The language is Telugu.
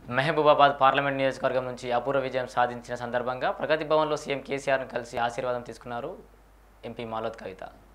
మహబూబాబాద్ పార్లమెంట్ నియోజకవర్గం నుంచి అపూర్వ విజయం సాధించిన సందర్భంగా ప్రగతి భవన్లో సీఎం కేసీఆర్ను కలిసి ఆశీర్వాదం తీసుకున్నారు ఎంపీ మాలోత్ కవిత.